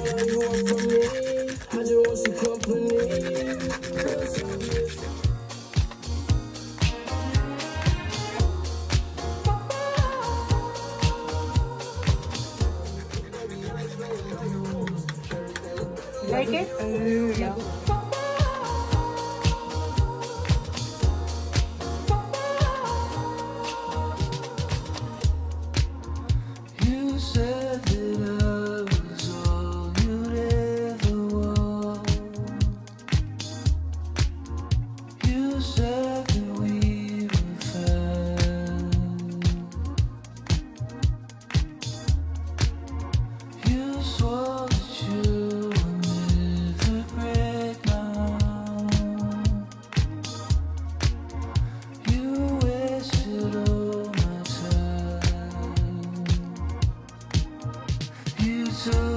you want from me? I just want some company. Like it? Yeah. You said that I was all you'd ever want. You said that we were fine. You swore that you would never break my heart. You wasted all my time. You took